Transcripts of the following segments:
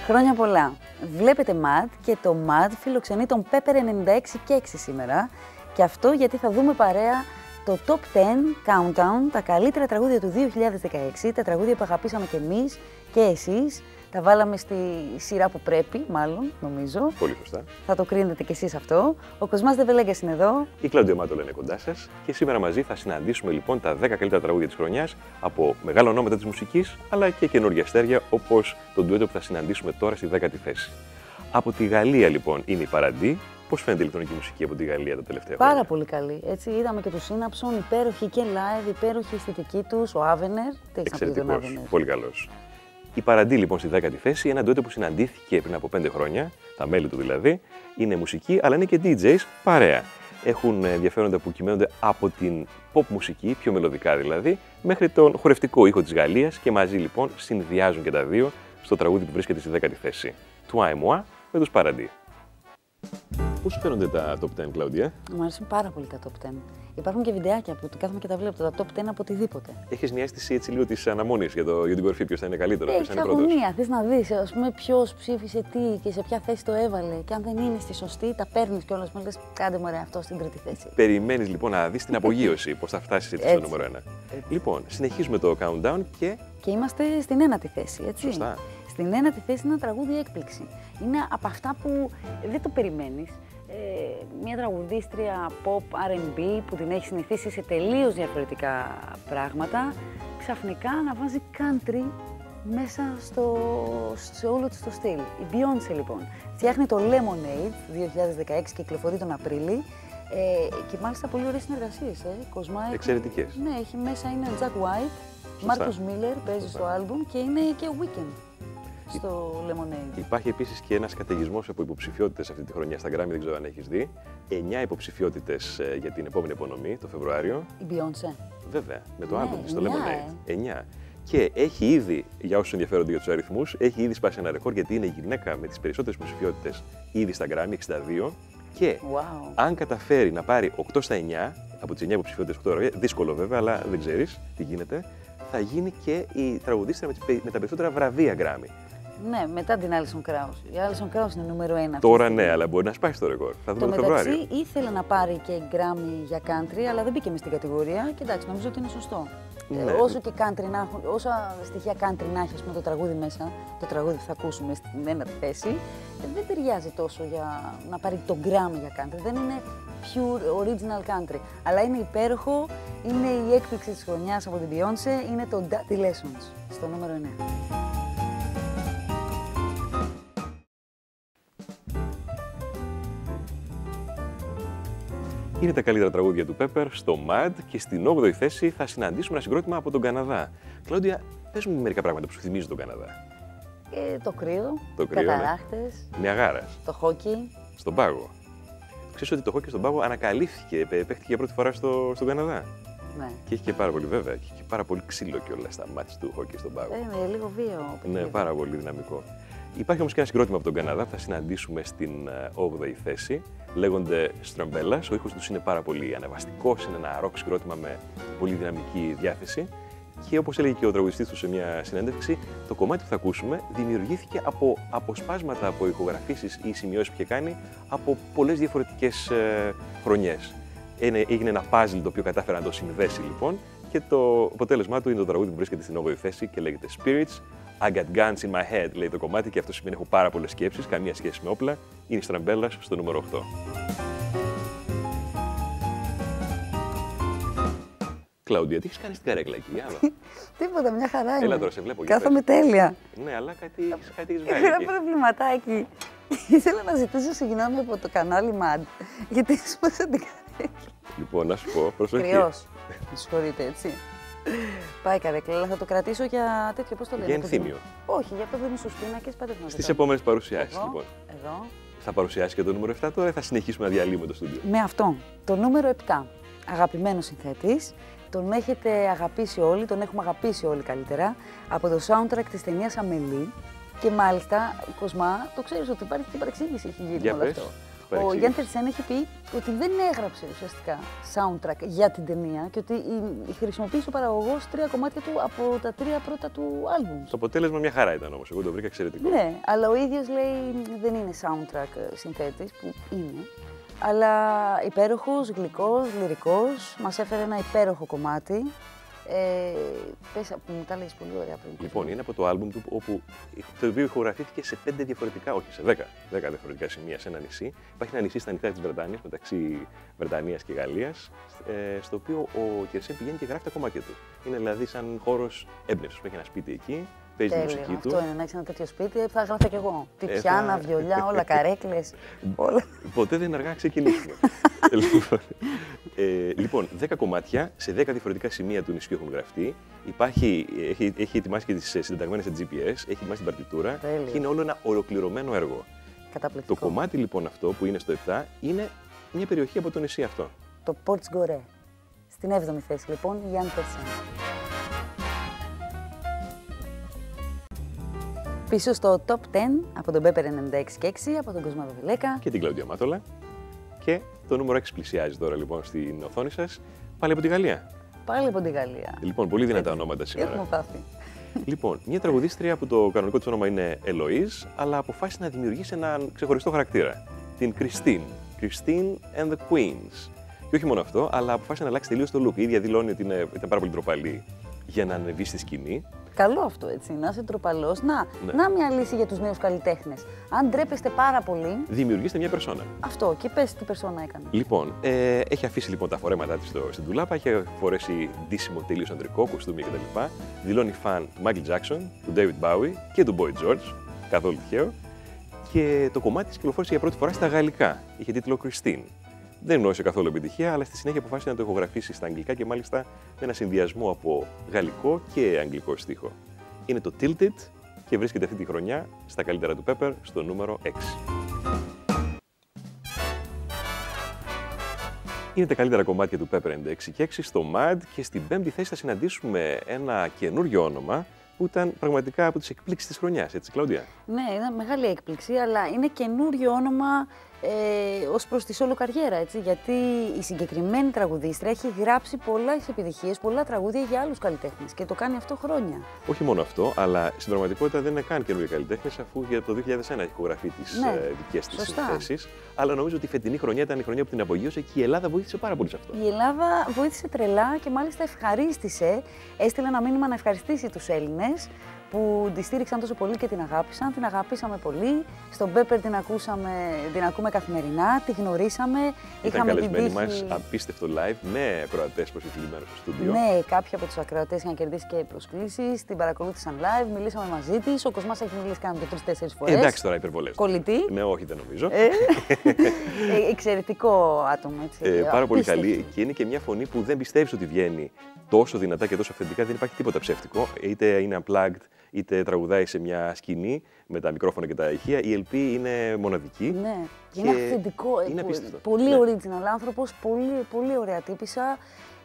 Χρόνια πολλά. Βλέπετε MAD και το MAD φιλοξενεί τον Pepper 96 και 6 σήμερα. Και αυτό γιατί θα δούμε παρέα το Top 10 Countdown, τα καλύτερα τραγούδια του 2016, τα τραγούδια που αγαπήσαμε και εμείς και εσείς. Τα βάλαμε στη σειρά που πρέπει, μάλλον, νομίζω. Πολύ σωστά. Θα το κρίνετε κι εσείς αυτό. Ο Κοσμάς Δεβελέγκας είναι εδώ. Η Κλάουντια Μάτολα είναι κοντά σας. Και σήμερα μαζί θα συναντήσουμε λοιπόν τα 10 καλύτερα τραγούδια της χρονιάς από μεγάλα ονόματα της μουσικής, αλλά και καινούργια αστέρια, όπως το ντουέτο που θα συναντήσουμε τώρα στη 10η θέση. Από τη Γαλλία λοιπόν είναι η Παραντί. Πώς φαίνεται η ηλεκτρονική μουσική από τη Γαλλία τα τελευταία χρόνια? Πάρα πολύ καλή. Έτσι, είδαμε και τους Σύναψον, υπέροχη και live, υπέροχη η αισθητική τους, ο Άβενερ. Τι έχεις να πει τον Άβενερ? Πολύ καλός. Η Παραντί λοιπόν στη 10η θέση, ένα ντουέτο που συναντήθηκε πριν από 5 χρόνια, τα μέλη του δηλαδή, είναι μουσική αλλά είναι και DJs παρέα. Έχουν ενδιαφέροντα που κυμαίνονται από την pop μουσική, πιο μελωδικά δηλαδή, μέχρι τον χορευτικό ήχο της Γαλλίας και μαζί λοιπόν συνδυάζουν και τα δύο στο τραγούδι που βρίσκεται στη 10η θέση. Toi et moi με τους Παραντί. Πώς σου φαίνονται τα top 10, Κλάουντια? Μου αρέσουν πάρα πολύ τα top 10. Υπάρχουν και βιντεάκια που κάθομαι και τα βλέπω, τα top 10 από οτιδήποτε. Έχεις μια αίσθηση έτσι λίγο της αναμονής για την κορυφή, ποιος θα είναι καλύτερο, ποιος θα είναι πρώτος? Αγωνία, θες να δεις, ας πούμε, ποιος ψήφισε τι και σε ποια θέση το έβαλε. Και αν δεν είναι στη σωστή, τα παίρνεις κιόλας. Μου λες, κάντε μου ρε αυτό στην τρίτη θέση. Περιμένεις λοιπόν να δεις την απογείωση, πώς θα φτάσεις έτσι στο νούμερο 1. Λοιπόν, συνεχίζουμε το countdown και είμαστε στην ένατη θέση, έτσι. Σωστά. Στην ένατη θέση είναι ένα τραγούδι έκπληξη. Είναι από αυτά που δεν το περιμένεις. Μια τραγουδίστρια pop R&B που την έχει συνηθίσει σε τελείως διαφορετικά πράγματα, ξαφνικά να βάζει country μέσα σε όλο της το στυλ. Η Beyoncé λοιπόν φτιάχνει το Lemonade 2016, κυκλοφορεί τον Απρίλη και μάλιστα πολύ ωραίες συνεργασίες. Κοσμά, εξαιρετικές. Ναι, έχει μέσα είναι Jack White, Marcus Miller παίζει στο άλμπουμ και είναι και ο Weekend στο Lemonade. Υπάρχει επίσης και ένας καταιγισμός από υποψηφιότητες αυτή τη χρονιά στα Grammy, δεν ξέρω αν έχεις δει. 9 υποψηφιότητες για την επόμενη απονομή, το Φεβρουάριο. Η Beyoncé. Βέβαια, με το άλμπουμ, στο Lemonade. 9. Και έχει ήδη, για όσους ενδιαφέρονται για τους αριθμούς, έχει ήδη σπάσει ένα ρεκόρ γιατί είναι η γυναίκα με τις περισσότερες υποψηφιότητες ήδη στα Grammy, 62. Και αν καταφέρει να πάρει 8 στα 9 από τις 9 υποψηφιότητες, 8 βραβεία, δύσκολο βέβαια, αλλά δεν ξέρεις τι γίνεται, θα γίνει και η τραγουδίστρια με τα περισσότερα βραβεία Grammy. Ναι, μετά την Alison Krauss. Η Alison Krauss είναι νούμερο 1. Τώρα ναι, αλλά μπορεί να σπάσει το ρεκόρ. Θα δούμε το Φεβρουάριο. μεταξύ ήθελε να πάρει και Grammy για country, αλλά δεν μπήκε μες στην κατηγορία. Και εντάξει, νομίζω ότι είναι σωστό. Ναι. Όσο και country να έχουν, όσα στοιχεία country να έχει το τραγούδι μέσα, το τραγούδι που θα ακούσουμε στην ένατη θέση, δεν ταιριάζει τόσο για να πάρει το Grammy για country. Δεν είναι pure original country. Αλλά είναι υπέροχο, είναι η έκπληξη της χρονιάς από την Beyoncé, είναι το Daddy Lessons στο νούμερο 9. Είναι τα καλύτερα τραγούδια του Pepper στο MAD και στην 8η θέση θα συναντήσουμε ένα συγκρότημα από τον Καναδά. Κλάουντια, πες μου μερικά πράγματα που σου θυμίζει τον Καναδά. Το κρύο, καταράχτες, Νιαγάρας, το χόκι. Στον πάγο. Ξέρεις ότι το χόκι στον πάγο ανακαλύφθηκε, παίχτηκε για πρώτη φορά στον Καναδά. Ναι. Και έχει και πάρα πολύ βέβαια, και έχει και πάρα πολύ ξύλο κιόλας στα μάτια του χόκι στον πάγο. Είναι λίγο βίαιο. Ναι, πάρα πολύ δυναμικό. Υπάρχει όμως και ένα συγκρότημα από τον Καναδά που θα συναντήσουμε στην 8η θέση. Λέγονται Strambelas. Ο ήχος τους είναι πάρα πολύ ανεβαστικός, είναι ένα ροκ συγκρότημα με πολύ δυναμική διάθεση. Και όπως έλεγε και ο τραγουδιστής του σε μια συνέντευξη, το κομμάτι που θα ακούσουμε δημιουργήθηκε από αποσπάσματα από ηχογραφήσεις ή σημειώσεις που είχε κάνει από πολλές διαφορετικές χρονιές. Έγινε ένα puzzle το οποίο κατάφερε να το συνδέσει λοιπόν και το αποτέλεσμά του είναι το τραγούδι που βρίσκεται στην 8η θέση και λέγεται Spirits. I got guns in my head, λέει το κομμάτι, και αυτό σημαίνει έχω πάρα πολλές σκέψεις, καμία σχέση με όπλα. Είναι η Strambelas στο νούμερο 8. Κλάουντια, τι έχεις κάνει στην καρέκλα εκεί, άλλο? Τίποτα, μια χαρά είναι. Έλα τώρα, σε βλέπω. Κάθομαι τέλεια. Ναι, αλλά κάτι έχεις βγάλει. Έχω ένα προβληματάκι. Ήθελα να ζητήσω συγγνώμη από το κανάλι MAD, γιατί σπάσα την καρέκλα. Λοιπόν, να σου πω, προσοχή. Κρυός. Με συγχωρείτε, έτσι. Πάει καρέκλα, αλλά θα το κρατήσω για τέτοιο, πώς το λένε. Για ενθύμιο. Όχι, για αυτό που είναι στους πίνακες, πάτε να στις επόμενες παρουσιάσεις, λοιπόν. Εδώ. Θα παρουσιάσει και το νούμερο 7 τώρα ή θα συνεχίσουμε να διαλύουμε το στούντιο? Με αυτό. Το νούμερο 7. Αγαπημένος συνθέτης. Τον έχετε αγαπήσει όλοι, τον έχουμε αγαπήσει όλοι καλύτερα. Από το soundtrack της ταινίας Αμελή. Και μάλιστα, Κοσμά, το ξέρεις ότι υπάρχει και παρεξήγηση έχει γίνει όλο αυτό. Ο Γιάντερσεν έχει πει ότι δεν έγραψε ουσιαστικά soundtrack για την ταινία και ότι χρησιμοποίησε ο παραγωγός 3 κομμάτια του από τα 3 πρώτα του άλμπουμ. Το αποτέλεσμα μια χαρά ήταν όμως. Εγώ το βρήκα εξαιρετικό. Ναι, αλλά ο ίδιος λέει δεν είναι soundtrack συνθέτης, που είναι. Αλλά υπέροχος, γλυκός, λυρικός, μας έφερε ένα υπέροχο κομμάτι. Πες, που μου τα λέγεις πολύ ωραία πριν. Λοιπόν, είναι από το άλμπουμ του, όπου το οποίο ηχογραφήθηκε σε 5 διαφορετικά, όχι σε 10 διαφορετικά σημεία σε ένα νησί. Υπάρχει ένα νησί στα νησιά της Βρετανίας, μεταξύ Βρετανίας και Γαλλίας, στο οποίο ο Κερσέν πηγαίνει και γράφει τα κομμάτια του. Είναι δηλαδή σαν χώρος έμπνευσης. Έχει ένα σπίτι εκεί, παίζει τη μουσική του. Αυτό είναι, να έχεις ένα τέτοιο σπίτι, θα γράφω κι εγώ. Τι πιάνα, βιολιά, όλα καρέκλες. Όλα. Ποτέ δεν είναι αργά να ξεκινήσουμε. Λοιπόν, 10 κομμάτια σε 10 διαφορετικά σημεία του νησιού έχουν γραφτεί. Έχει ετοιμάσει και τις συντεταγμένες σε GPS, έχει ετοιμάσει την παρτιτούρα και είναι όλο ένα ολοκληρωμένο έργο. Καταπληκτικό. Το κομμάτι λοιπόν αυτό που είναι στο 7 είναι μια περιοχή από το νησί αυτό. Το Ports Gorée. Στην 7η θέση λοιπόν, Γιάντερσεν. Πίσω στο Top 10 από τον Pepper 96 και 6, από τον Κοσμά Βεβιλέκα. Και την Κλαουδία Μάτολα. Και το νούμερο 6 πλησιάζει τώρα λοιπόν στην οθόνη σας. Πάλι από τη Γαλλία. Πάλι από τη Γαλλία. Λοιπόν, πολύ δυνατά ονόματα σήμερα. Έχουμε πάθει. Λοιπόν, μια τραγουδίστρια που το κανονικό της όνομα είναι Eloise, αλλά αποφάσισε να δημιουργήσει έναν ξεχωριστό χαρακτήρα. Την Christine. Christine and the Queens. Και όχι μόνο αυτό, αλλά αποφάσισε να αλλάξει τελείως το look. Η ίδια δηλώνει ότι ήταν πάρα πολύ ντροπαλή για να ανεβεί στη σκηνή. Καλό αυτό, έτσι, να είσαι ντροπαλός. Να μια λύση για τους νέους καλλιτέχνες. Αν ντρέπεστε πάρα πολύ, δημιουργήστε μια περσόνα. Αυτό, και πες τι περσόνα έκανε. Λοιπόν, έχει αφήσει λοιπόν τα φορέματά της στην ντουλάπα, έχει φορέσει ντύσιμο τελείως ανδρικό, κουστούμι κτλ. Δηλώνει φαν του Michael Jackson, του David Bowie και του Boy George, καθόλου τυχαίο. Και το κομμάτι της κυκλοφόρησε για πρώτη φορά στα γαλλικά. Είχε τίτλο Christine. Δεν γνώρισε καθόλου επιτυχία, αλλά στη συνέχεια αποφάσισε να το ηχογραφήσει στα αγγλικά και μάλιστα με ένα συνδυασμό από γαλλικό και αγγλικό στίχο. Είναι το Tilted και βρίσκεται αυτή τη χρονιά στα καλύτερα του Pepper στο νούμερο 6. Είναι τα καλύτερα κομμάτια του Pepper 96 και 6 στο MAD και στην 5η θέση θα συναντήσουμε ένα καινούριο όνομα που ήταν πραγματικά από τις εκπλήξεις της χρονιάς, έτσι Κλαουδία? Ναι, ήταν μεγάλη έκπληξη, αλλά είναι καινούριο όνομα ως προς τη σόλο καριέρα, έτσι, γιατί η συγκεκριμένη τραγουδίστρια έχει γράψει πολλές επιτυχίες, πολλά τραγούδια για άλλους καλλιτέχνες και το κάνει αυτό χρόνια. Όχι μόνο αυτό, αλλά στην πραγματικότητα δεν είναι καν καινούργια καλλιτέχνες, αφού για το 2001 έχει ηχογραφεί τις δικές της θέσεις. Αλλά νομίζω ότι η φετινή χρονιά ήταν η χρονιά που την απογείωσε και η Ελλάδα βοήθησε πάρα πολύ σε αυτό. Η Ελλάδα βοήθησε τρελά και μάλιστα ευχαρίστησε, έστειλε ένα μήνυμα να ευχαριστήσει τους Έλληνες που τη στήριξαν τόσο πολύ και την αγάπησαν. Την αγαπήσαμε πολύ. Στον Pepper την ακούμε καθημερινά, τη γνωρίσαμε. Ήταν καλεσμένη μας, απίστευτο live, με ακροατές προσκεκλημένους στο στούντιο. Ναι, κάποιοι από τους ακροατές είχαν κερδίσει και προσκλήσεις, την παρακολούθησαν live, μιλήσαμε μαζί της. Ο Κοσμάς έχει μιλήσει κάνει και 3-4 φορές. Εντάξει τώρα, υπερβολές. Κολλητή. Ναι, όχι, δεν νομίζω. Εξαιρετικό άτομο, έτσι. Πάρα πολύ καλή και είναι και μια φωνή που δεν πιστεύεις ότι βγαίνει τόσο δυνατά και τόσο αυθεντικά, δεν υπάρχει τίποτα ψεύτικο. Είτε είναι unplugged, είτε τραγουδάει σε μια σκηνή με τα μικρόφωνα και τα ηχεία. Η LP είναι μοναδική. Ναι, και είναι αυθεντικό. Είναι απίστευτο. Πολύ original άνθρωπος, πολύ ωραία τύπισσα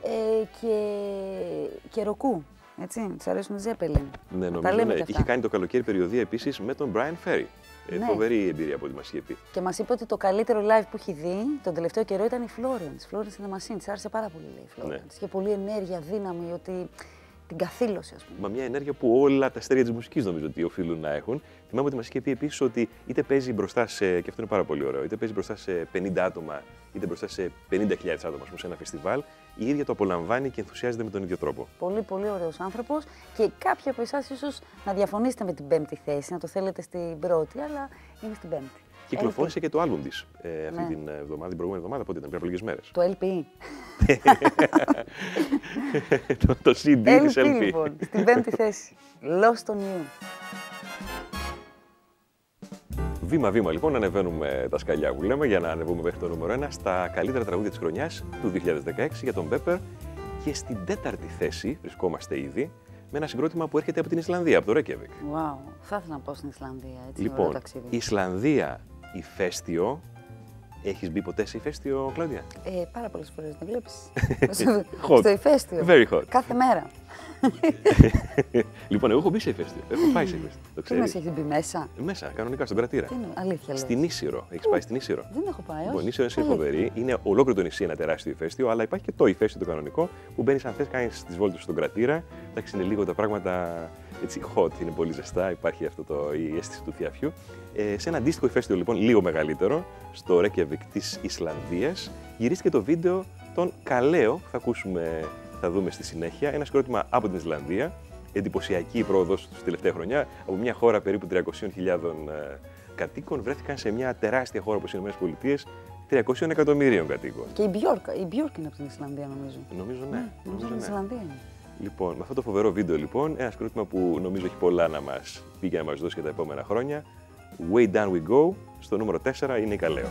και ροκού. Έτσι, της αρέσουν οι Zeppelin. Ναι, νομίζω. Ναι. Είχε κάνει το καλοκαίρι περιοδία επίσης με τον Brian Ferry. Ναι. Φοβερή εμπειρία από ό,τι μας είχε πει. Και μας είπε ότι το καλύτερο live που έχει δει τον τελευταίο καιρό ήταν η Florence. Florence in the Machine. Της άρεσε πάρα πολύ, λέει η Florence. Ναι. Είχε πολλή ενέργεια, δύναμη, ότι την καθήλωση, ας πούμε. Μα μια ενέργεια που όλα τα αστέρια της μουσικής νομίζω ότι οφείλουν να έχουν. Θυμάμαι ότι μας είχε πει επίσης ότι είτε παίζει μπροστά σε, και αυτό είναι πάρα πολύ ωραίο, είτε παίζει μπροστά σε 50 άτομα, είτε μπροστά σε 50.000 άτομα σε ένα φεστιβάλ, η ίδια το απολαμβάνει και ενθουσιάζεται με τον ίδιο τρόπο. Πολύ, πολύ ωραίος άνθρωπος και κάποιοι από εσάς ίσως να διαφωνήσετε με την 5η θέση, να το θέλετε στην πρώτη, αλλά είναι στην 5η. Κυκλοφόρησε και το άλμπουμ της αυτή την εβδομάδα, την προηγούμενη εβδομάδα, πότε ήταν, πριν από λίγες μέρες. Το LP. Το CD της LP. Λοιπόν, στην 5η θέση. Lost on You. Βήμα-βήμα λοιπόν ανεβαίνουμε τα σκαλιά που λέμε για να ανεβούμε μέχρι το νούμερο 1 στα καλύτερα τραγούδια της χρονιάς του 2016 για τον Pepper και στην 4η θέση βρισκόμαστε ήδη με ένα συγκρότημα που έρχεται από την Ισλανδία, από το Reykjavik. Wow, θα ήθελα να πάω στην Ισλανδία, έτσι, λοιπόν, ωραίο ταξίδι. Ισλανδία, ηφαίστειο, Έχεις μπει ποτέ σε ηφαίστειο, Κλάουδια? Πάρα πολλές φορές, δεν βλέπεις. Hot. Στο ηφαίστειο. Very hot. Κάθε μέρα. Λοιπόν, εγώ έχω μπει σε ηφαίστειο. Έχω πάει σε ηφαίστειο. Το Τι ξέρεις? μας έχεις μπει μέσα? Μέσα, κανονικά, στον κρατήρα. Τι είναι, αλήθεια λες? Στην Ίσυρο. Έχεις πάει στην Ίσυρο? Δεν έχω πάει, Λοιπόν, η όχι. Ίσυρο είναι φοβερή. Είναι ολόκληρο το νησί ένα τεράστιο ηφαίστειο, αλλά υπάρχει και το ηφαίστειο το κανονικό που μπαίνεις αν θες, κάνεις τις βόλτες στον κρατήρα. Εντάξει, είναι λίγο τα πράγματα έτσι hot, είναι πολύ ζεστά, υπάρχει η αίσθηση του θιαφιού. Σε ένα αντίστοιχο ηφαίστειο λοιπόν, λίγο μεγαλύτερο, στο Reykjavik της Ισλανδίας, γυρίστηκε το βίντεο των Καλέο, που θα δούμε στη συνέχεια. Ένα συγκρότημα από την Ισλανδία, εντυπωσιακή η πρόοδος τους τελευταία χρονιά. Από μια χώρα περίπου 300.000 κατοίκων, βρέθηκαν σε μια τεράστια χώρα όπως οι ΗΠΑ, 300 εκατομμυρίων κατοίκων. Και η Björk είναι από την Ισλανδία, νομίζω. Νομίζω ναι. Νομίζω από την Ισλανδία είναι. Λοιπόν, με αυτό το φοβερό βίντεο λοιπόν, ένα συγκρότημα που νομίζω έχει πολλά να μας πει και να μας δώσει για τα επόμενα χρόνια. Way Down We Go, στο νούμερο 4 είναι η Καλέο.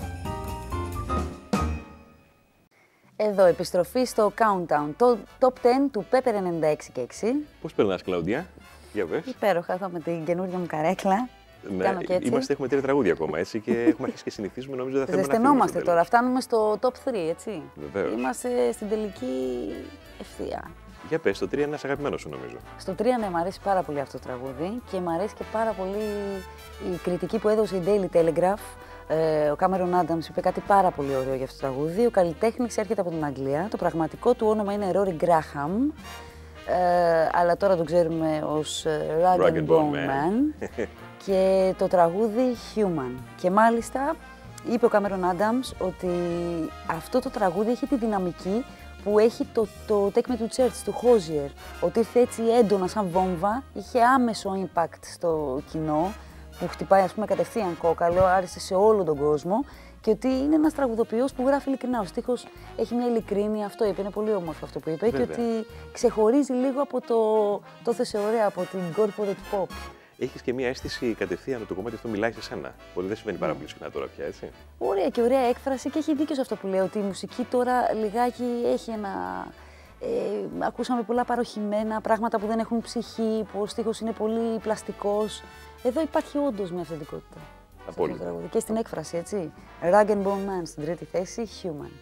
Εδώ, επιστροφή στο Countdown, το Top 10 του Pepper 96 και 6. Πώς περνάς, Κλαουντία? Για πες. Υπέροχα, εδώ με την καινούργια μου καρέκλα. Ναι, Κάνω και έτσι. έχουμε 3 τραγούδια ακόμα, έτσι, και έχουμε αρχίσει και συνηθίζουμε, νομίζω δεν θέλουμε να φύγουμε. Ζεσθενόμαστε τώρα, φτάνουμε στο Top 3, έτσι. Βεβαίως. Είμαστε στην τελική ευθεία. Για πες, το 3 είναι ένας αγαπημένος σου, νομίζω. Στο 3, ναι, μου αρέσει πάρα πολύ αυτό το τραγούδι και μου αρέσει και πάρα πολύ η κριτική που έδωσε η Daily Telegraph. Ο Κάμερον Άνταμς είπε κάτι πάρα πολύ ωραίο για αυτό το τραγούδι. Ο καλλιτέχνης έρχεται από την Αγγλία. Το πραγματικό του όνομα είναι Rory Graham. Αλλά τώρα τον ξέρουμε ως Rag and Bone Man. Και το τραγούδι Human. Και μάλιστα είπε ο Κάμερον Άνταμς ότι αυτό το τραγούδι έχει τη δυναμική που έχει το Take Me to Church του Hozier. Ότι ήρθε έτσι έντονα σαν βόμβα, είχε άμεσο impact στο κοινό, που χτυπάει ας πούμε κατευθείαν κόκαλο, άρεσε σε όλο τον κόσμο και ότι είναι ένας τραγουδοποιός που γράφει ειλικρινά. Ο στίχος έχει μια ειλικρίνη, αυτό είπε, είναι πολύ όμορφο αυτό που είπε. Βέβαια. Και ότι ξεχωρίζει λίγο από το θέσε ωραία, από την corporate pop. Έχεις και μια αίσθηση κατευθείαν ότι το κομμάτι αυτό μιλάει σε σένα. Πολύ δεν συμβαίνει πάρα πολύ συχνά τώρα πια, έτσι. Ωραία και ωραία έκφραση και έχει δίκιο σε αυτό που λέω, ότι η μουσική τώρα λιγάκι έχει ένα... ακούσαμε πολλά παροχημένα, πράγματα που δεν έχουν ψυχή, που ο στίχος είναι πολύ πλαστικός. Εδώ υπάρχει όντως μια αυθεντικότητα. Απόλυτα. Και στην έκφραση, έτσι. Rag and Bone Man στην τρίτη θέση, Human.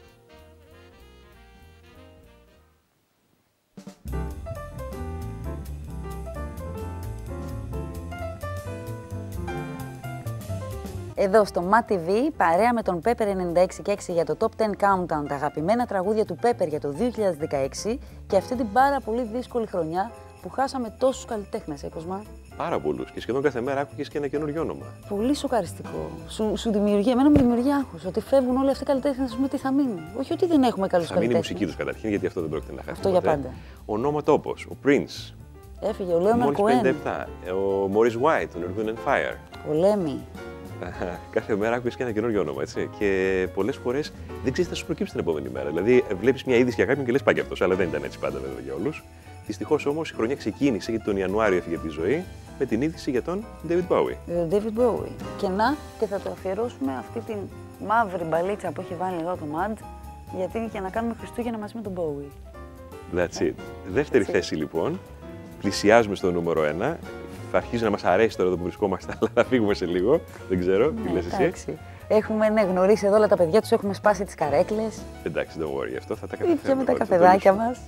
Εδώ στο Matt TV, παρέα με τον Pepper 96 και 6 για το Top 10 Countdown, τα αγαπημένα τραγούδια του Pepper για το 2016 και αυτή την πάρα πολύ δύσκολη χρονιά που χάσαμε τόσους καλλιτέχνες, Κοσμά. Πάρα πολλούς και σχεδόν κάθε μέρα άκουγες και ένα καινούριο όνομα. Πολύ σοκαριστικό. Σου δημιουργεί, εμένα μου δημιουργεί άγχος ότι φεύγουν όλοι αυτοί οι καλλιτέχνες, τι θα μείνει. Όχι ότι δεν έχουμε καλούς καλλιτέχνες. Θα μείνει η μουσική τους καταρχήν, γιατί αυτό δεν πρόκειται να χάσει. Αυτό για πάντα. Ονόματα όπως ο Prince. Έφυγε ο Λέοναρντ Κοέν. Κοέν. Ο Maurice White, ο Earth, Wind and Fire. Ο Λέμι. Κάθε μέρα άκουγες και ένα καινούριο όνομα, έτσι. Και πολλές φορές δεν ξέρεις τι θα σου προκύψει την επόμενη μέρα. Δηλαδή, βλέπεις μια είδηση για κάποιον και λες πάει και αυτός, αλλά δεν ήταν έτσι πάντα βέβαια για όλους. Δυστυχώς όμως η χρονιά ξεκίνησε, γιατί τον Ιανουάριο έφυγε από τη ζωή, με την είδηση για τον David Bowie. David Bowie. Και να, και θα το αφιερώσουμε αυτή την μαύρη μπαλίτσα που έχει βάλει εδώ το Mad, γιατί είναι για να κάνουμε Χριστούγεννα μαζί με τον Bowie. That's it. Δεύτερη θέση λοιπόν. Πλησιάζουμε στο νούμερο 1. Θα αρχίσει να μας αρέσει τώρα εδώ που βρισκόμαστε, αλλά θα φύγουμε σε λίγο. Δεν ξέρω, τι λες εσύ. Έχουμε γνωρίσει εδώ όλα τα παιδιά τους, έχουμε σπάσει τις καρέκλες. Εντάξει, don't worry, αυτό θα τα καταφέρουμε. Και με τα καφεδάκια μας.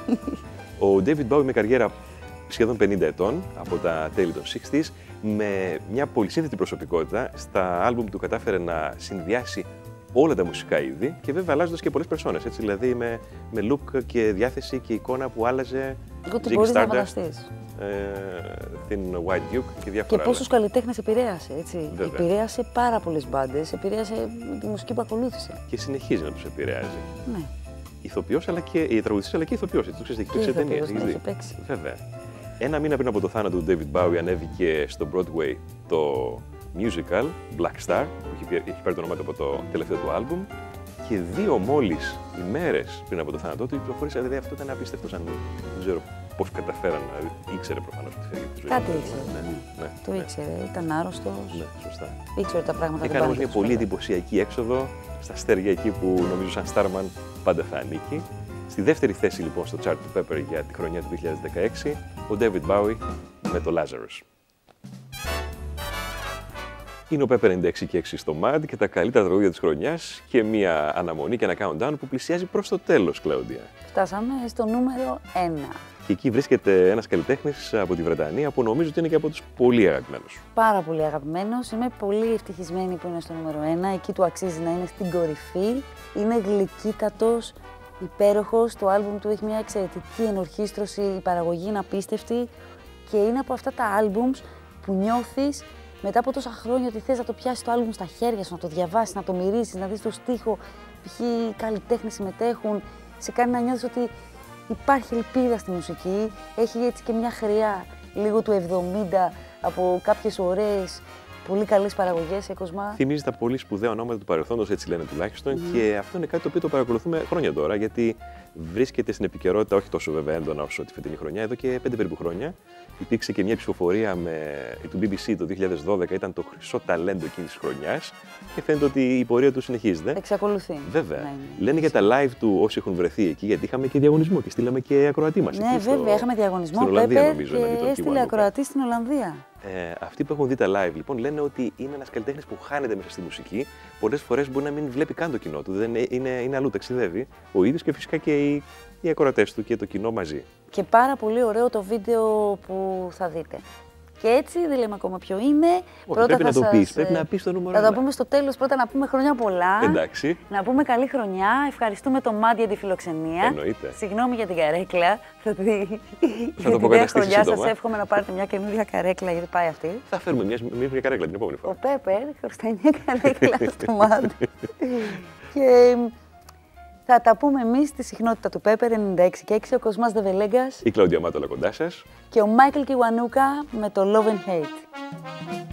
Ο David Bowie με καριέρα σχεδόν 50 ετών, από τα τέλη των 60s, με μια πολυσύνθετη προσωπικότητα. Στα άλμπουμ του κατάφερε να συνδυάσει όλα τα μουσικά είδη και βέβαια αλλάζοντας και πολλές περσόνες, έτσι, δηλαδή με look και διάθεση και εικόνα που άλλαζε. Ό,τι μπορείς να φανταστείς. Την White Duke και διάφορα. Και πόσους καλλιτέχνες επηρέασε, έτσι. Βέβαια. Επηρέασε πάρα πολλές μπάντες, επηρέασε τη μουσική που ακολούθησε. Και συνεχίζει να τους επηρεάζει. Ναι. Ηθοποιός, αλλά και τραγουδιστής, αλλά και ηθοποιός. Έτσι, το ξέρεις, έχει παίξει ταινίες. Έχει παίξει. Βέβαια. Ένα μήνα πριν από το θάνατο του David Bowie ανέβηκε στο Broadway το musical Black Star, που έχει πάρει το όνομά του από το τελευταίο του άλμπουμ. Και 2 μόλις ημέρες πριν από το θάνατό του κυκλοφόρησε. Δηλαδή αυτό ήταν απίστευτο. Δεν ξέρω πώς καταφέραν να ήξερε προφανώς ότι φεύγει από τη ζωή. Κάτι ήξερε. Ναι. Το ήξερε, ήταν άρρωστος. Ναι, σωστά. Ήξερε τα πράγματα. Έκανε όμως μια πολύ εντυπωσιακή έξοδο στα αστέρια εκεί που νομίζω σαν Starman πάντα θα ανήκει. Στη δεύτερη θέση λοιπόν στο chart του Pepper για τη χρονιά του 2016, ο David Bowie με το Lazarus. Είναι ο Pepper 96 και 6 στο MAD και τα καλύτερα τραγούδια της χρονιάς και μια αναμονή και ένα countdown που πλησιάζει προς το τέλος, Κλαούντια. Φτάσαμε στο νούμερο 1. Και εκεί βρίσκεται ένας καλλιτέχνης από τη Βρετανία που νομίζω ότι είναι και από τους πολύ αγαπημένους. Πάρα πολύ αγαπημένος. Είμαι πολύ ευτυχισμένη που είναι στο νούμερο 1. Εκεί του αξίζει να είναι στην κορυφή. Είναι γλυκύτατος, υπέροχος. Το άλμπουμ του έχει μια εξαιρετική ενορχήστρωση, η παραγωγή είναι απίστευτη. Και είναι από αυτά τα άλμπουμς που νιώθεις μετά από τόσα χρόνια ότι θες να το πιάσεις το άλμπουμ στα χέρια σου, να το διαβάσεις, να το μυρίσεις, να δεις το στίχο. Ποιοι καλλιτέχνες συμμετέχουν, σε κάνει να νιώθεις ότι υπάρχει ελπίδα στη μουσική. Έχει έτσι και μια χρειά λίγο του 70 από κάποιες ωραίες, πολύ καλές παραγωγές, Κοσμά. Θυμίζει τα πολύ σπουδαία ονόματα του παρελθόντος, έτσι λένε τουλάχιστον, και αυτό είναι κάτι το οποίο το παρακολουθούμε χρόνια τώρα, γιατί βρίσκεται στην επικαιρότητα, όχι τόσο βέβαια έντονα όσο τη φετινή χρονιά, εδώ και 5 περίπου χρόνια. Υπήρξε και μια ψηφοφορία του BBC το 2012, ήταν το χρυσό ταλέντο εκείνης της χρονιάς και φαίνεται ότι η πορεία του συνεχίζεται. Εξακολουθεί. Βέβαια. Ναι. Λένε για τα live του όσοι έχουν βρεθεί εκεί, γιατί είχαμε και διαγωνισμό και στείλαμε και ακροατή μας. Ναι, βέβαια, είχαμε διαγωνισμό. Στην Ολλανδία, νομίζω, και έστειλε ακροατή στην Ολλανδία. Αυτοί που έχουν δει τα live, λοιπόν, λένε ότι είναι ένας καλλιτέχνης που χάνεται μέσα στη μουσική. Πολλές φορές μπορεί να μην βλέπει καν το κοινό του. Είναι αλλού, ταξιδεύει ο ίδιος και φυσικά και οι ακροατές του και το κοινό μαζί. Και πάρα πολύ ωραίο το βίντεο που θα δείτε. Και έτσι δεν λέμε ακόμα ποιο είναι. Πρώτα πρέπει να το πεις. Πρέπει να πεις το νούμερο. Θα το πούμε στο τέλος. Πρώτα να πούμε χρόνια πολλά. Εντάξει. Να πούμε καλή χρονιά. Ευχαριστούμε το MAD για τη φιλοξενία. Εννοείται. Συγγνώμη για την καρέκλα. Θα το την νέα χρονιά σας εύχομαι να πάρετε μια καινούργια καρέκλα, γιατί πάει αυτή. Θα φέρουμε μια καρέκλα την επόμενη φορά. Ο Pepper χρωστάει μια καρέκλα στο MAD. Και θα τα πούμε εμείς στη συχνότητα του Pepper 96 και 6, ο Κοσμάς Δεβελέγκας, η Κλαούντια Μάτολα κοντά σας και ο Μάικλ Κιουανούκα με το Love and Hate.